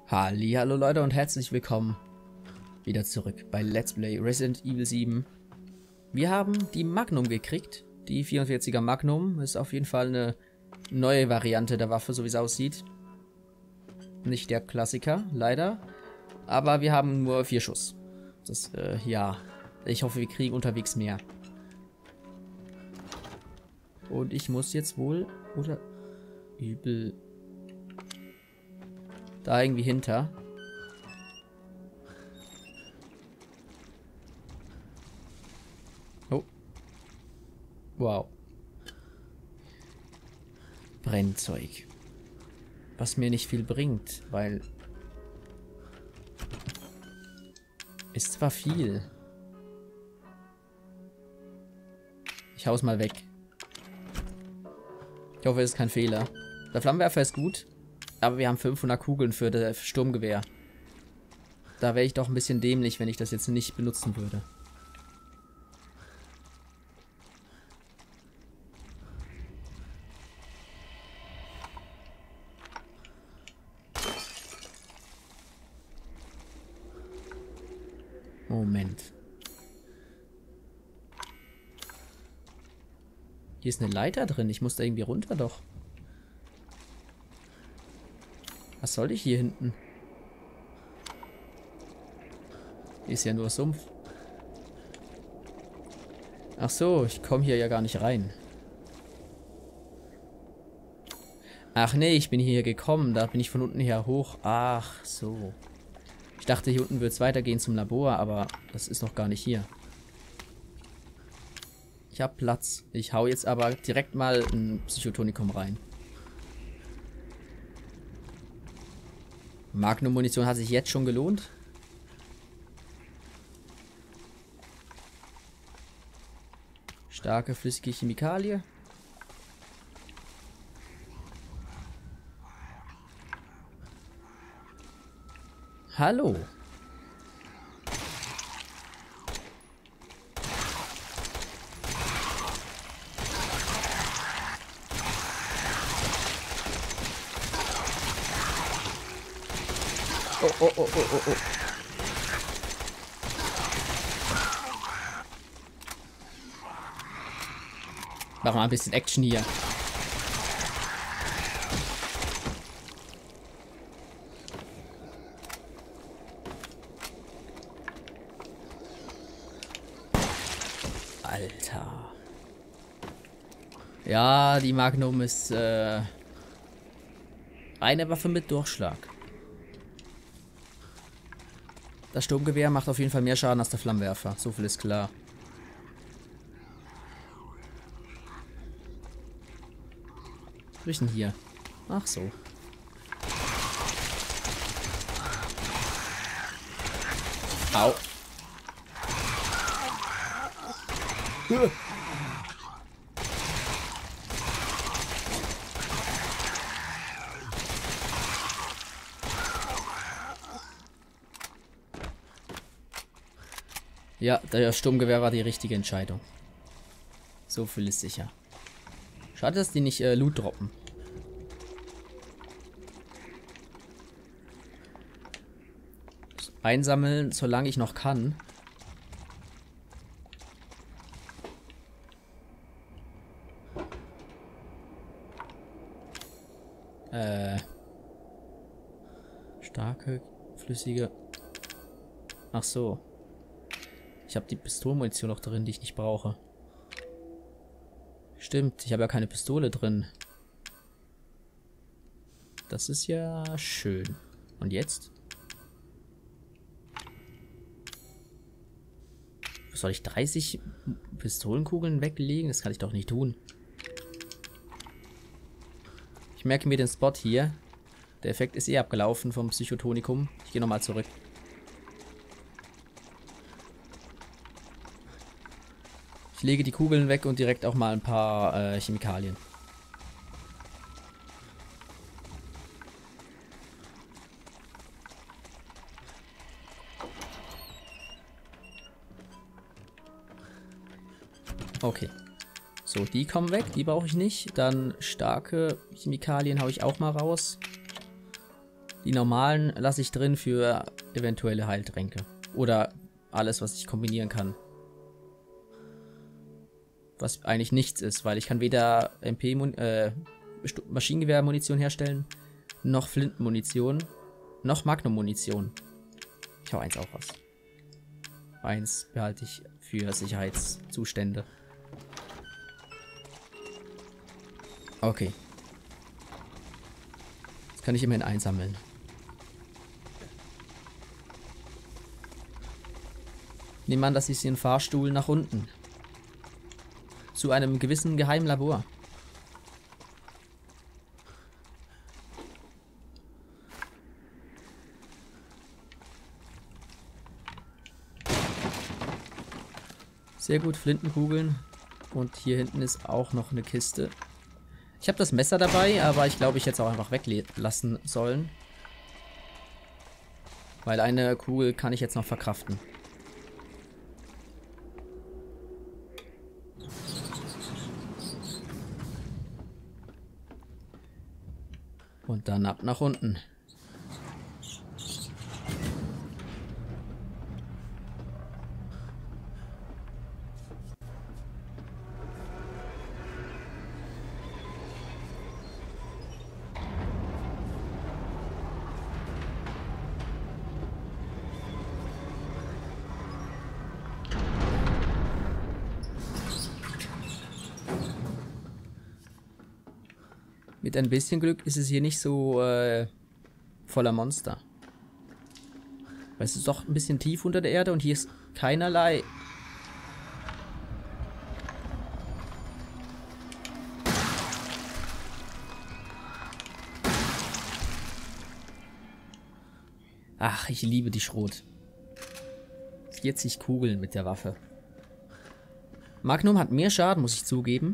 Hallihallo Leute und herzlich willkommen wieder zurück bei Let's Play Resident Evil 7. Wir haben die Magnum gekriegt. Die 44er Magnum ist auf jeden Fall eine neue Variante der Waffe, so wie es aussieht. Nicht der Klassiker, leider. Aber wir haben nur 4 Schuss. Das, ja. Ich hoffe, wir kriegen unterwegs mehr. Und ich muss jetzt wohl, oder übel... da irgendwie hinter. Oh. Wow. Brennzeug. Was mir nicht viel bringt, weil... ist zwar viel. Ich hau's mal weg. Ich hoffe, es ist kein Fehler. Der Flammenwerfer ist gut. Aber wir haben 500 Kugeln für das Sturmgewehr. Da wäre ich doch ein bisschen dämlich, wenn ich das jetzt nicht benutzen würde. Moment. Hier ist eine Leiter drin. Ich muss da irgendwie runter doch. Was soll ich hier hinten? Hier ist ja nur Sumpf. Ach so, ich komme hier ja gar nicht rein. Ach nee, ich bin hier gekommen. Da bin ich von unten her hoch. Ach so. Ich dachte, hier unten wird es weitergehen zum Labor, aber das ist noch gar nicht hier. Ich habe Platz. Ich hau jetzt aber direkt mal ein Psychotonikum rein. Magnum-Munition hat sich jetzt schon gelohnt. Starke flüssige Chemikalie. Hallo. Oh, oh, oh, oh, oh, oh. Mach mal ein bisschen Action hier. Alter. Ja, die Magnum ist eine Waffe mit Durchschlag. Das Sturmgewehr macht auf jeden Fall mehr Schaden als der Flammenwerfer. So viel ist klar. Was ist denn hier? Ach so. Au. Ja, der Sturmgewehr war die richtige Entscheidung. So viel ist sicher. Schade, dass die nicht Loot droppen. Einsammeln, solange ich noch kann. Starke, flüssige... Ach so. Ich habe die Pistolenmunition noch drin, die ich nicht brauche. Stimmt, ich habe ja keine Pistole drin. Das ist ja schön. Und jetzt? Soll ich 30 Pistolenkugeln weglegen? Das kann ich doch nicht tun. Ich merke mir den Spot hier. Der Effekt ist eh abgelaufen vom Psychotonikum. Ich gehe nochmal zurück. Ich lege die Kugeln weg und direkt auch mal ein paar Chemikalien. Okay. So, die kommen weg, die brauche ich nicht. Dann starke Chemikalien haue ich auch mal raus. Die normalen lasse ich drin für eventuelle Heiltränke. Oder alles, was ich kombinieren kann. Was eigentlich nichts ist, weil ich kann weder Maschinengewehrmunition herstellen, noch Flintenmunition, noch Magnum-Munition. Ich hau eins auch raus. Eins behalte ich für Sicherheitszustände. Okay. Jetzt kann ich immerhin einsammeln. Nehmen an, das ist hier ein Fahrstuhl nach unten. Zu einem gewissen geheimen Labor. Sehr gut, Flintenkugeln. Und hier hinten ist auch noch eine Kiste. Ich habe das Messer dabei, aber ich glaube, ich hätte es auch einfach weglassen sollen. Weil eine Kugel kann ich jetzt noch verkraften. Und dann ab nach unten. Mit ein bisschen Glück ist es hier nicht so voller Monster. Weil es ist doch ein bisschen tief unter der Erde und hier ist keinerlei... Ach, ich liebe die Schrot. 40 Kugeln mit der Waffe. Magnum hat mehr Schaden, muss ich zugeben.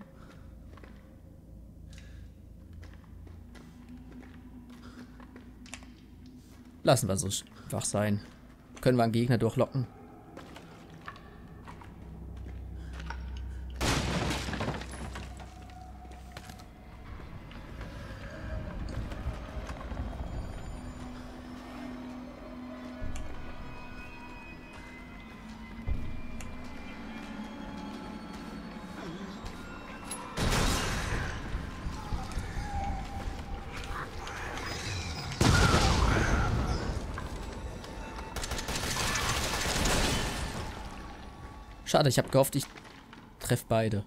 Lassen wir so schwach sein. Können wir einen Gegner durchlocken. Schade, ich habe gehofft, ich treffe beide.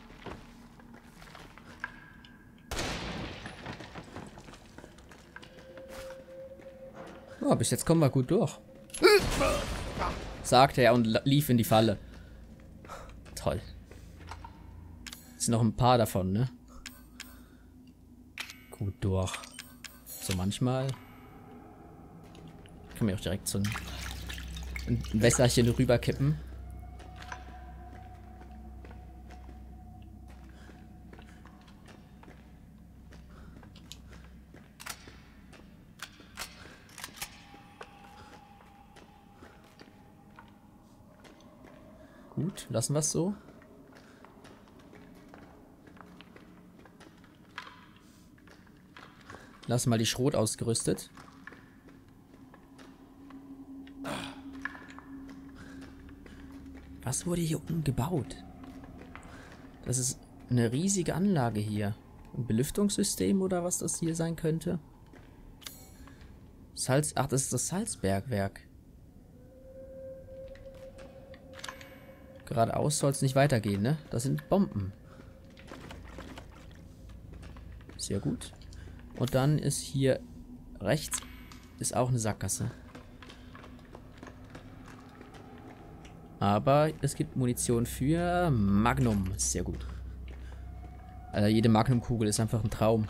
Oh, bis jetzt kommen wir gut durch. Sagte er und lief in die Falle. Toll. Es sind noch ein paar davon, ne? Gut durch. So manchmal. Ich kann mir auch direkt so ein Wässerchen rüberkippen. Gut, lassen wir es so. Lassen mal die Schrot ausgerüstet. Was wurde hier unten gebaut? Das ist eine riesige Anlage hier. Ein Belüftungssystem oder was das hier sein könnte? Salz. Ach, das ist das Salzbergwerk. Geradeaus soll es nicht weitergehen, ne? Das sind Bomben. Sehr gut. Und dann ist hier rechts ist auch eine Sackgasse. Aber es gibt Munition für Magnum. Sehr gut. Also jede Magnum-Kugel ist einfach ein Traum.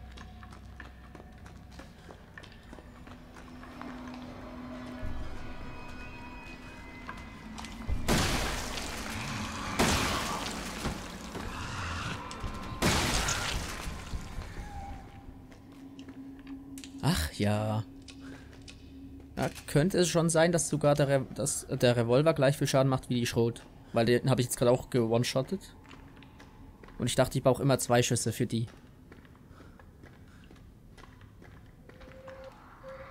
Ach ja. Ja, könnte es schon sein, dass sogar der Revolver gleich viel Schaden macht wie die Schrot. Weil den habe ich jetzt gerade auch gewone-shottet. Und ich dachte, ich brauche immer 2 Schüsse für die.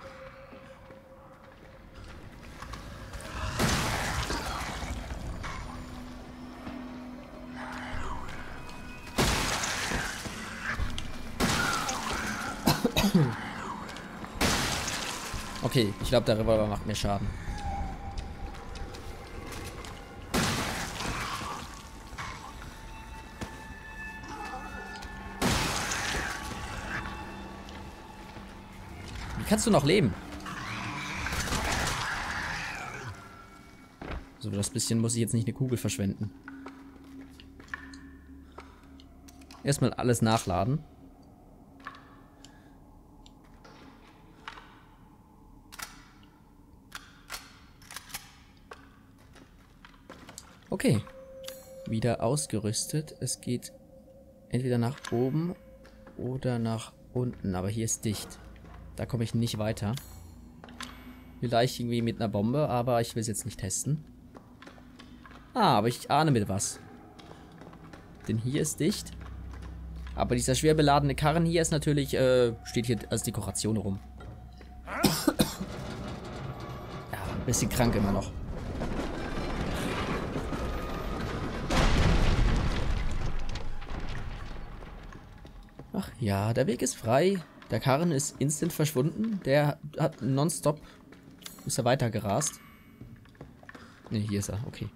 Okay, ich glaube, der Revolver macht mir Schaden. Wie kannst du noch leben? So, das bisschen muss ich jetzt nicht eine Kugel verschwenden. Erstmal alles nachladen. Okay. Wieder ausgerüstet. Es geht entweder nach oben oder nach unten. Aber hier ist dicht. Da komme ich nicht weiter. Vielleicht irgendwie mit einer Bombe, aber ich will es jetzt nicht testen. Ah, aber ich ahne mit was. Denn hier ist dicht. Aber dieser schwer beladene Karren hier ist natürlich, steht hier als Dekoration rum. Ja, ein bisschen krank immer noch. Ach ja, der Weg ist frei. Der Karren ist instant verschwunden. Der hat nonstop, ist er weiter gerast. Ne, hier ist er, okay.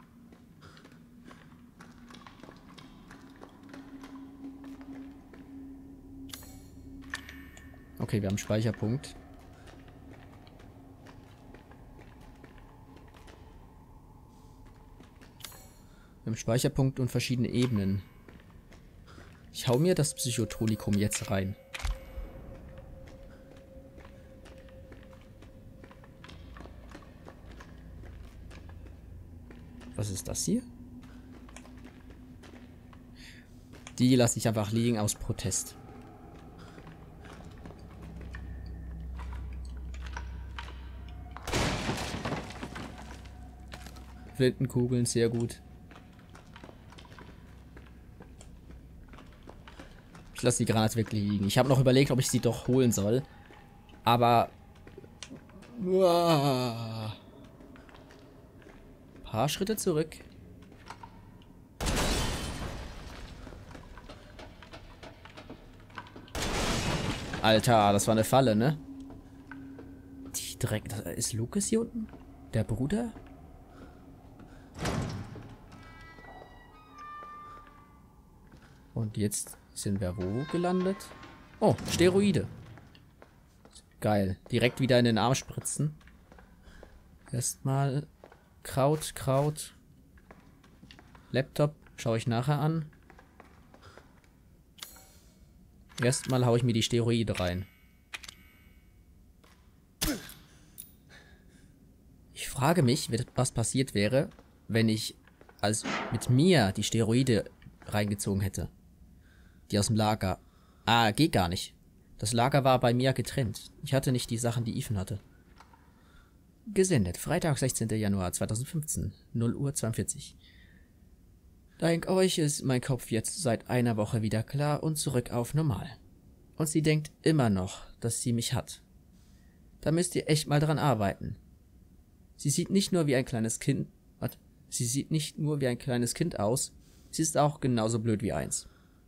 Okay, wir haben Speicherpunkt. Wir haben Speicherpunkt und verschiedene Ebenen. Ich hau mir das Psychotonikum jetzt rein. Was ist das hier? Die lasse ich einfach liegen aus Protest. Flintenkugeln, sehr gut. Ich lasse die Granate wirklich liegen. Ich habe noch überlegt, ob ich sie doch holen soll. Aber... Uah. Paar Schritte zurück. Alter, das war eine Falle, ne? Die Dreck... Ist Lucas hier unten? Der Bruder? Und jetzt sind wir wo gelandet? Oh, Steroide. Geil. Direkt wieder in den Arm spritzen. Erstmal Kraut. Laptop schaue ich nachher an. Erstmal haue ich mir die Steroide rein. Ich frage mich, was passiert wäre, wenn ich mit mir die Steroide reingezogen hätte. Die aus dem Lager. Ah, geht gar nicht. Das Lager war bei mir getrennt. Ich hatte nicht die Sachen, die Ethan hatte. Gesendet. Freitag, 16. Januar 2015. 0 Uhr 42. Dank euch ist mein Kopf jetzt seit einer Woche wieder klar und zurück auf normal. Und sie denkt immer noch, dass sie mich hat. Da müsst ihr echt mal dran arbeiten. Sie sieht nicht nur wie ein kleines Kind... Sie sieht nicht nur wie ein kleines Kind aus, sie ist auch genauso blöd wie eins.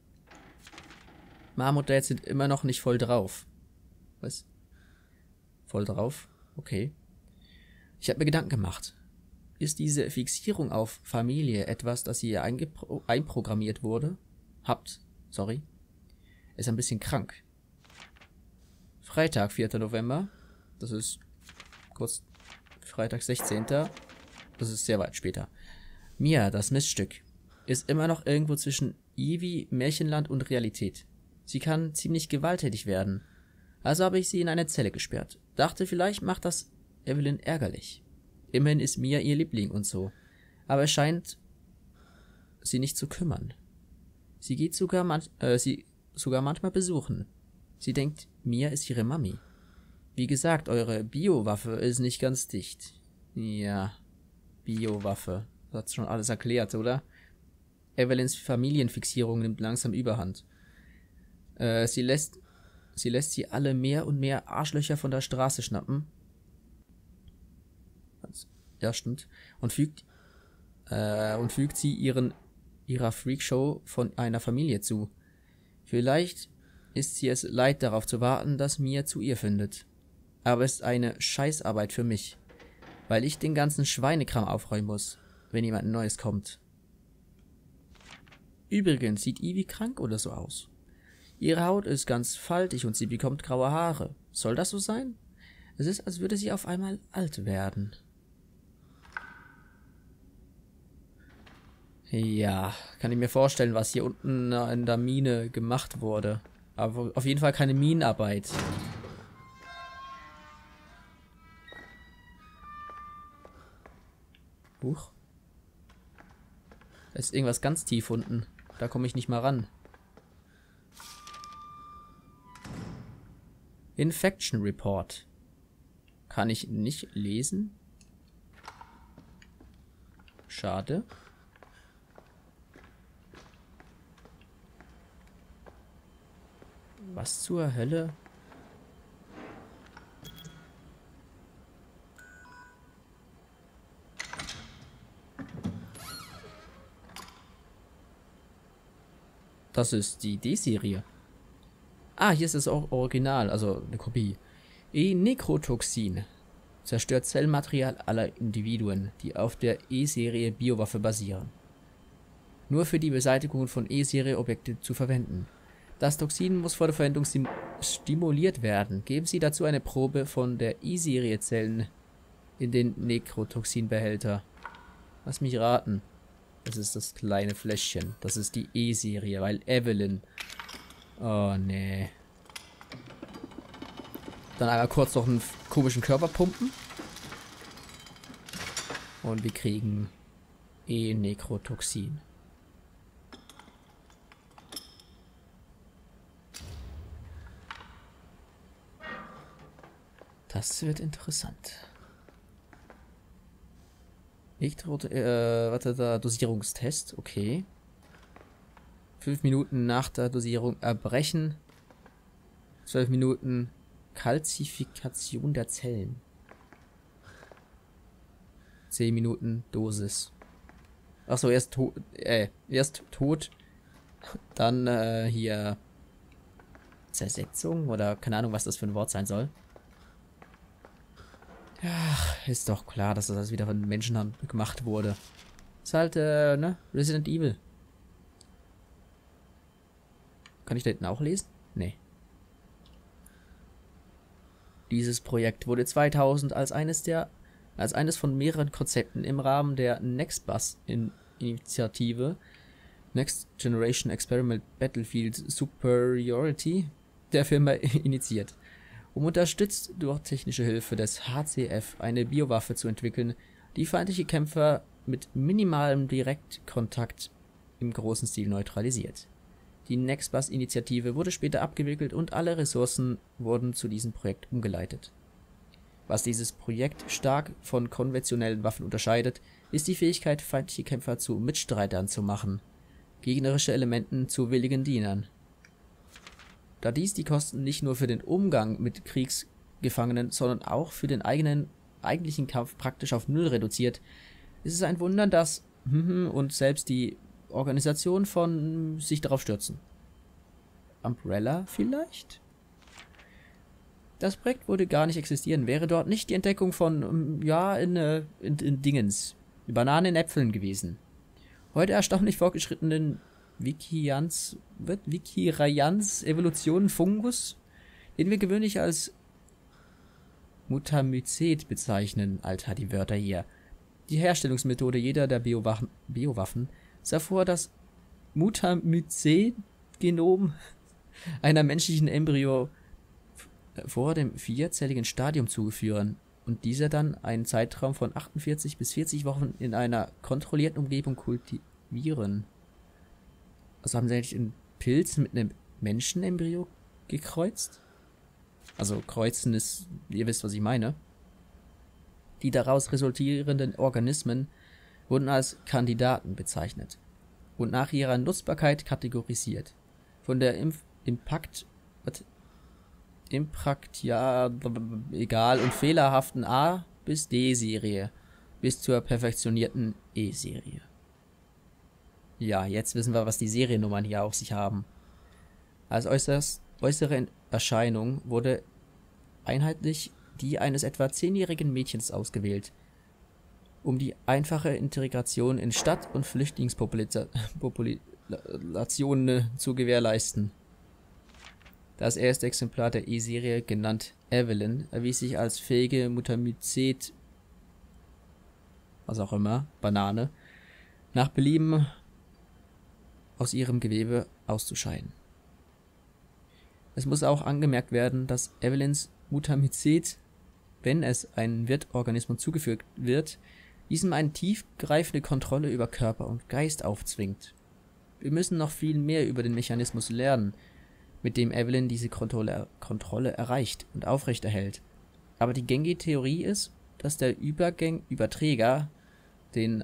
Mom und Dad sind immer noch nicht voll drauf. Was? Voll drauf? Okay. Ich habe mir Gedanken gemacht. Ist diese Fixierung auf Familie etwas, das ihr einprogrammiert wurde? Sorry. Ist ein bisschen krank. Freitag, 4. November. Das ist kurz Freitag, 16. Das ist sehr weit später. Mia, das Miststück, ist immer noch irgendwo zwischen Ivy, Märchenland und Realität. Sie kann ziemlich gewalttätig werden. Also habe ich sie in eine Zelle gesperrt. Dachte, vielleicht macht das Evelyn ärgerlich. Immerhin ist Mia ihr Liebling und so. Aber es scheint sie nicht zu kümmern. Sie geht sogar manchmal besuchen. Sie denkt, Mia ist ihre Mami. Wie gesagt, eure Biowaffe ist nicht ganz dicht. Ja, Biowaffe. Das hat schon alles erklärt, oder? Evelyns Familienfixierung nimmt langsam Überhand. Sie lässt sie alle mehr und mehr Arschlöcher von der Straße schnappen. Ja, stimmt. Und fügt sie ihrer Freakshow von einer Familie zu. Vielleicht ist sie es leid, darauf zu warten, dass Mia zu ihr findet. Aber es ist eine Scheißarbeit für mich, weil ich den ganzen Schweinekram aufräumen muss, wenn jemand Neues kommt. Übrigens sieht Ivy krank oder so aus. Ihre Haut ist ganz faltig und sie bekommt graue Haare. Soll das so sein? Es ist, als würde sie auf einmal alt werden. Ja, kann ich mir vorstellen, was hier unten in der Mine gemacht wurde. Aber auf jeden Fall keine Minenarbeit. Huch. Da ist irgendwas ganz tief unten. Da komme ich nicht mal ran. Infection Report. Kann ich nicht lesen? Schade. Was zur Hölle? Das ist die D-Serie. Ah, hier ist das auch Original, also eine Kopie. E-Nekrotoxin zerstört Zellmaterial aller Individuen, die auf der E-Serie Biowaffe basieren. Nur für die Beseitigung von E-Serie-Objekten zu verwenden. Das Toxin muss vor der Verwendung stimuliert werden. Geben Sie dazu eine Probe von der E-Serie-Zellen in den Nekrotoxin-Behälter. Lass mich raten. Das ist das kleine Fläschchen. Das ist die E-Serie, weil Evelyn... Oh, nee. Dann einmal kurz noch einen komischen Körper pumpen. Und wir kriegen E-Nekrotoxin. Das wird interessant. Warte da, Dosierungstest, okay. 5 Minuten nach der Dosierung erbrechen. 12 Minuten Kalzifikation der Zellen. 10 Minuten Dosis. Achso, erst tot, dann hier Zersetzung oder keine Ahnung, was das für ein Wort sein soll. Ach, ist doch klar, dass das alles wieder von Menschenhand gemacht wurde. Ist halt, ne? Resident Evil. Kann ich da hinten auch lesen? Nee. Dieses Projekt wurde 2000 als eines von mehreren Konzepten im Rahmen der NextBus-Initiative Next Generation Experiment Battlefield Superiority der Firma initiiert. Um unterstützt durch technische Hilfe des HCF eine Biowaffe zu entwickeln, die feindliche Kämpfer mit minimalem Direktkontakt im großen Stil neutralisiert. Die NextBus-Initiative wurde später abgewickelt und alle Ressourcen wurden zu diesem Projekt umgeleitet. Was dieses Projekt stark von konventionellen Waffen unterscheidet, ist die Fähigkeit, feindliche Kämpfer zu Mitstreitern zu machen, gegnerische Elementen zu willigen Dienern. Da dies die Kosten nicht nur für den Umgang mit Kriegsgefangenen, sondern auch für den eigentlichen Kampf praktisch auf Null reduziert, ist es ein Wunder, dass und selbst die Organisation von sich darauf stürzen. Umbrella vielleicht? Das Projekt würde gar nicht existieren, wäre dort nicht die Entdeckung von, in Dingens, Bananen in Äpfeln gewesen. Heute erstaunlich fortgeschrittenen Vikirans Evolution Fungus, den wir gewöhnlich als Mutamycet bezeichnen, Alter, die Wörter hier. Die Herstellungsmethode jeder der Biowaffen sah vor, das Mutamycet-Genom einer menschlichen Embryo vor dem 4-zelligen Stadium zugeführen und dieser dann einen Zeitraum von 48 bis 40 Wochen in einer kontrollierten Umgebung kultivieren. Also haben sie eigentlich einen Pilz mit einem Menschenembryo gekreuzt? Also kreuzen ist, ihr wisst, was ich meine. Die daraus resultierenden Organismen wurden als Kandidaten bezeichnet und nach ihrer Nutzbarkeit kategorisiert. Von der egal und fehlerhaften A- bis D-Serie bis zur perfektionierten E-Serie. Ja, jetzt wissen wir, was die Seriennummern hier auf sich haben. Als äußere Erscheinung wurde einheitlich die eines etwa 10-jährigen Mädchens ausgewählt, um die einfache Integration in Stadt- und Flüchtlingspopulationen zu gewährleisten. Das erste Exemplar der E-Serie, genannt Evelyn, erwies sich als fähige Mutamizet, was auch immer, Banane, nach Belieben aus ihrem Gewebe auszuscheiden. Es muss auch angemerkt werden, dass Evelyns Mutamizet, wenn es einem Wirtorganismus zugefügt wird, diesem eine tiefgreifende Kontrolle über Körper und Geist aufzwingt. Wir müssen noch viel mehr über den Mechanismus lernen, mit dem Evelyn diese Kontrolle erreicht und aufrechterhält. Aber die gängige Theorie ist, dass der Überträger den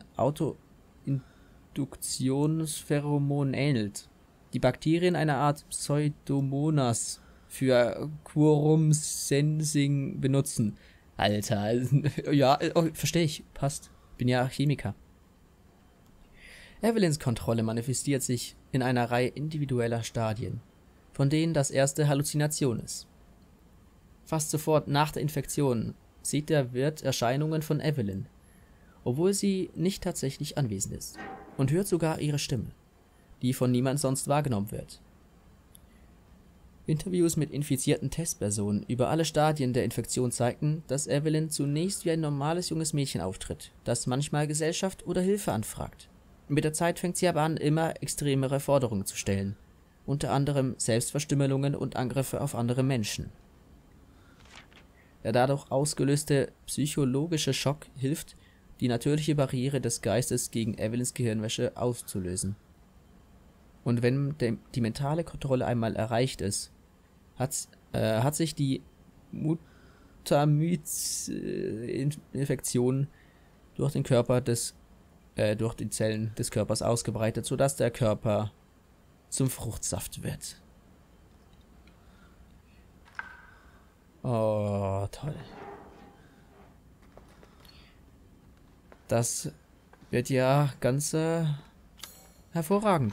Autoinduktionspheromonen ähnelt. Die Bakterien einer Art Pseudomonas für Quorum Sensing benutzen. Alter, ja, verstehe ich, passt. Bin ja Chemiker. Evelyns Kontrolle manifestiert sich in einer Reihe individueller Stadien, von denen das erste Halluzination ist. Fast sofort nach der Infektion sieht der Wirt Erscheinungen von Evelyn, obwohl sie nicht tatsächlich anwesend ist, und hört sogar ihre Stimme, die von niemand sonst wahrgenommen wird. Interviews mit infizierten Testpersonen über alle Stadien der Infektion zeigten, dass Evelyn zunächst wie ein normales junges Mädchen auftritt, das manchmal Gesellschaft oder Hilfe anfragt. Mit der Zeit fängt sie aber an, immer extremere Forderungen zu stellen, unter anderem Selbstverstümmelungen und Angriffe auf andere Menschen. Der dadurch ausgelöste psychologische Schock hilft, die natürliche Barriere des Geistes gegen Evelyns Gehirnwäsche auszulösen. Und wenn die mentale Kontrolle einmal erreicht ist, hat sich die Mutamyz-Infektion durch durch die Zellen des Körpers ausgebreitet, sodass der Körper zum Fruchtsaft wird. Oh, toll. Das wird ja ganz hervorragend.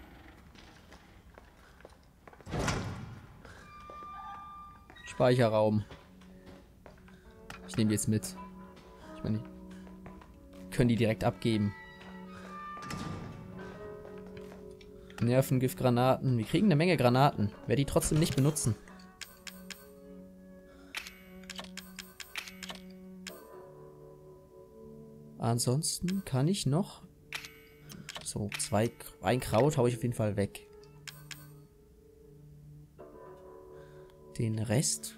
Speicherraum. Ich nehme die jetzt mit. Ich meine, können die direkt abgeben. Nervengiftgranaten. Wir kriegen eine Menge Granaten. Werde die trotzdem nicht benutzen. Ansonsten kann ich noch... So, ein Kraut haue ich auf jeden Fall weg. Den Rest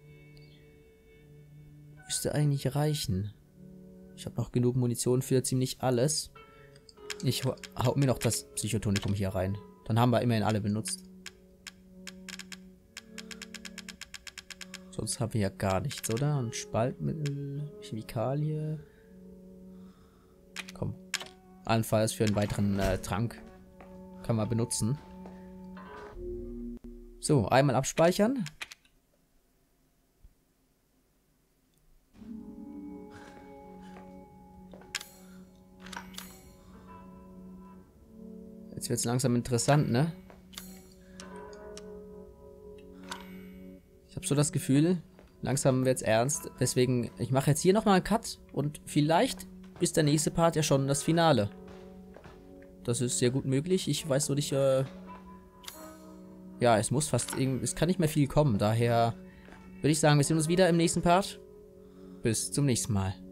müsste eigentlich reichen. Ich habe noch genug Munition für ziemlich alles. Ich hau mir noch das Psychotonikum hier rein. Dann haben wir immerhin alle benutzt. Sonst haben wir ja gar nichts, oder? Und Spaltmittel, Chemikalie. Komm. Allenfalls für einen weiteren Trank. Kann man benutzen. So, einmal abspeichern. Jetzt wird es langsam interessant, ne? Ich habe so das Gefühl, langsam wird es ernst. Deswegen, ich mache jetzt hier nochmal einen Cut und vielleicht ist der nächste Part ja schon das Finale. Das ist sehr gut möglich. Ich weiß nur nicht, ja, es muss fast irgendwie, es kann nicht mehr viel kommen. Daher würde ich sagen, wir sehen uns wieder im nächsten Part. Bis zum nächsten Mal.